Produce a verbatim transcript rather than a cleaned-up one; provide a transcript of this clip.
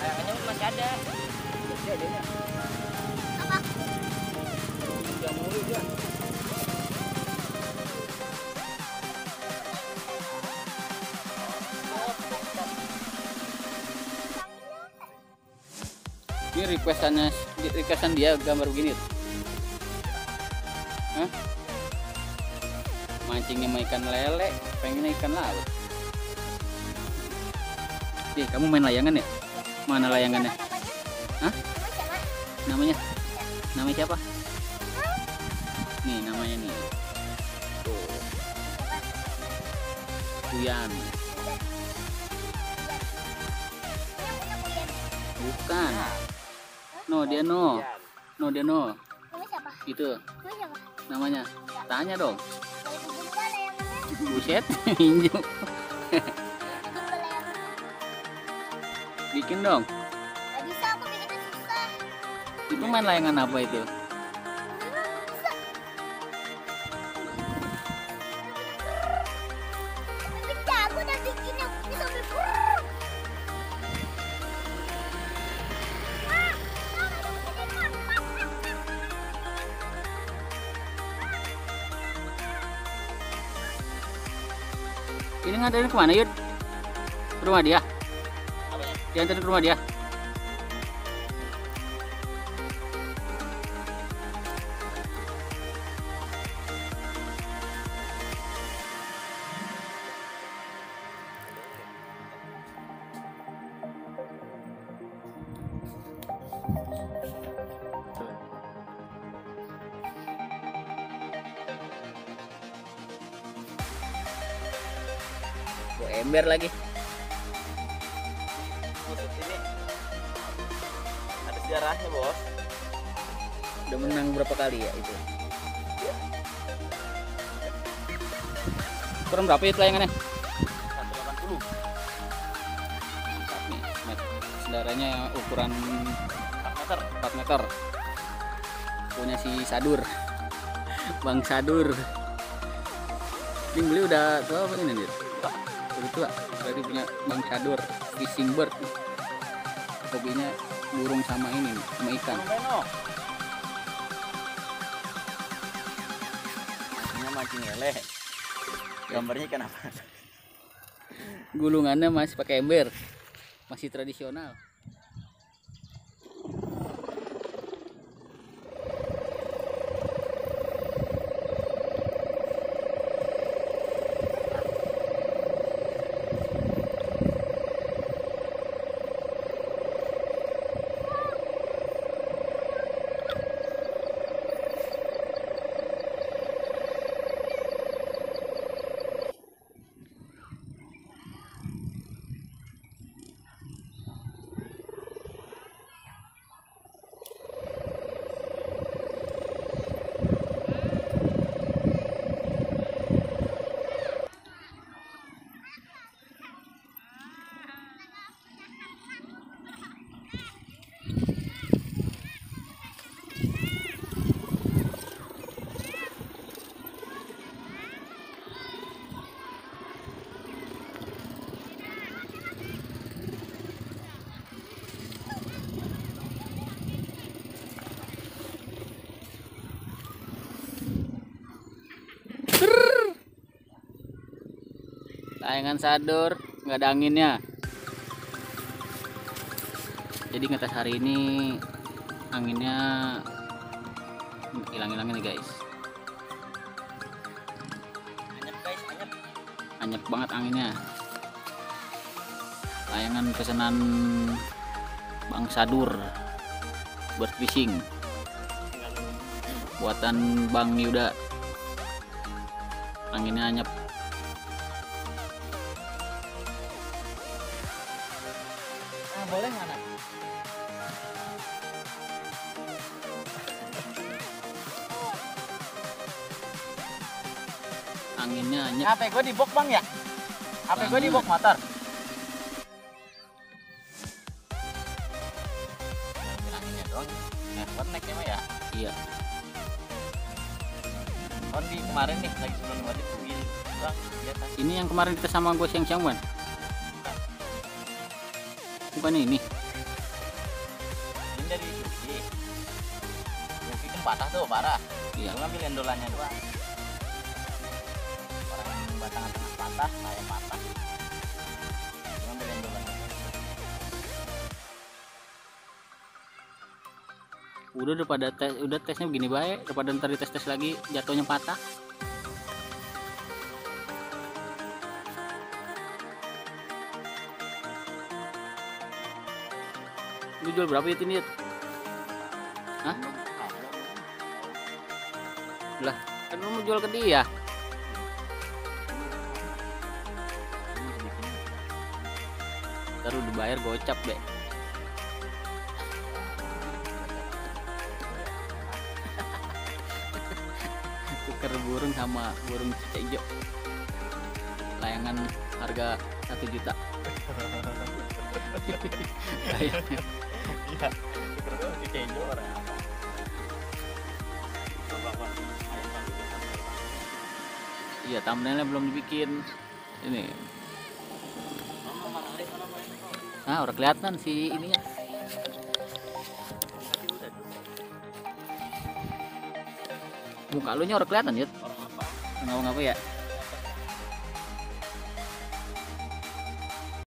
layangannya masih ada. Masih ada ya. Apa? Udah mulu dia. Ini requestannya, requestan dia gambar begini. Hah? Mancingnya mau ikan lele, pengennya ikan laut. Ih, kamu main layangan ya? Mana layangannya? Hah? Namanya? Namanya siapa? Nih namanya nih. Tuh. Buyan. Bukan. No, dia no. No, dia no. Namanya siapa? Itu Namanya siapa? namanya. Tanya dong. Boleh pinjam nggak layangannya? Buset, pinjam. Pinjam layangannya. Bikin dong. Nggak bisa, aku bikinnya susah. Itu main layangan apa itu? Bisa. Tapi jago udah bikinnya, ini sampai brrrr. Ah, jangan ada beginian. Ini nganterin kemana Yud? Ke rumah dia? Diantarin ke rumah dia? Bawa ember lagi. Busuk ini ada sejarahnya, Bos. Udah menang berapa kali ya itu? Kurang berapa itu layangannya? seratus delapan puluh. Mantap nih, met. Saudaranya ukuran empat meter. empat meter. Punya si Sadur. Bang Sadur. Ini beli udah tua apa ini nih? Udah tua. Berarti punya Bang Sadur, fishing bird. Hobinya burung sama ini nih, sama ikan. Beno. Mancingnya mancing lele. Gambarnya ikan apa? Gulungannya masih pakai ember. Masih tradisional. Layangan Sadur nggak ada anginnya, jadi ngetes hari ini anginnya hilang-hilangin nih guys. Anyep guys, anyep. Anyep banget anginnya. Layangan pesanan Bang Sadur buat fishing, buatan Bang Yuda. Anginnya anyep. Ah, boleh mana? Anginnya anyep. H P gue di box Bang ya? H P gue di box motor. Anginnya doang. Eh, connect mah ya. Iya. Kan di kemarin nih lagi sebelum wajib tuh gini. Bang, di atas. Ini yang kemarin kita sama gue siang-siang bukan? Bukan ini. ini dari Yuki. Yuki kan patah tuh parah. Iya. Gue ngambil endolannya doang. Orang yang batang tengah patah, saya patah. Gue ngambil endolannya. Udah daripada tes, udah tesnya begini baik, daripada ntar dites tes lagi jatuhnya patah. Lu jual berapa itu nih? Hah? Lah, kan lu mau jual ke dia. Ntar udah bayar gocap deh. Tuker burung sama burung cicak hijau. Layangan harga satu juta. Kayaknya. Iya, terus di kejo orang apa? Coba Pak, ayo Pak, bikin thumbnail, Pak. Iya, thumbnailnya belum dibikin. Ini. Mama mana ada sana main kok? Nah, udah kelihatan si ininya. Tapi udah Muka lu nya udah kelihatan ya. orang apa? Ngapa-ngapa ya?